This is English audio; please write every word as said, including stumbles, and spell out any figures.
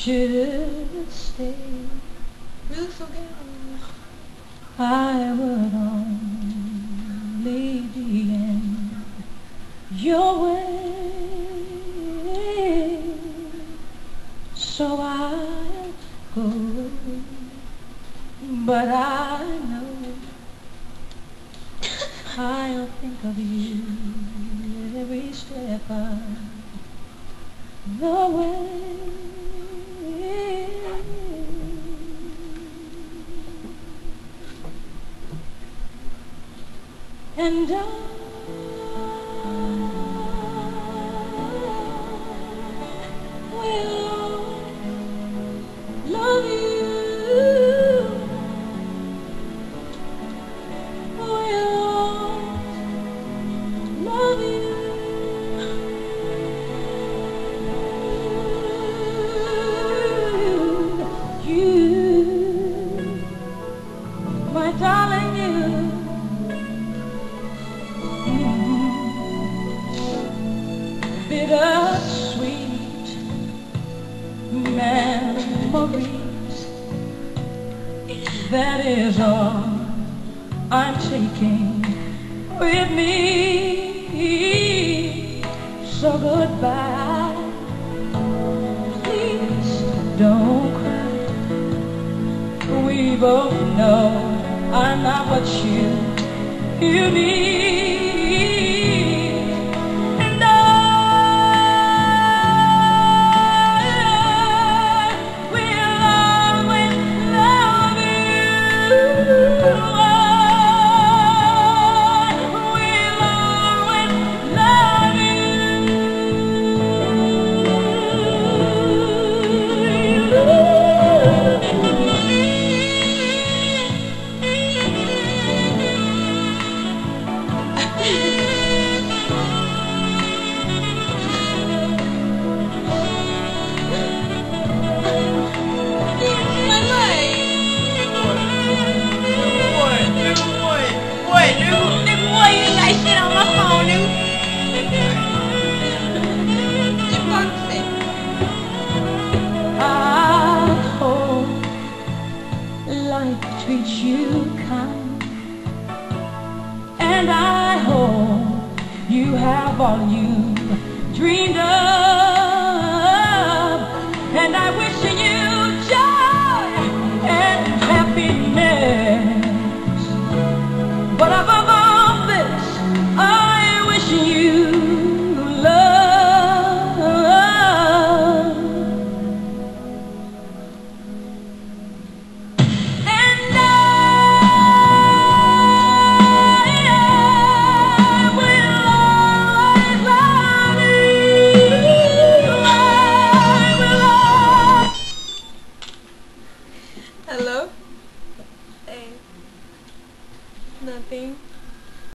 should stay, Really forget. I would only be in your way. So I'll go, but I know I'll think of you every step of the way. And I will love you, will love you, you, my darling, you. Bittersweet memories, that is all I'm taking with me. So goodbye, please don't cry. We both know I'm not what you, you need. Treat you kind, and I hope you have all you dreamed of, and I wish you joy and happiness, but above all this I wish you Hello? Hey. Nothing.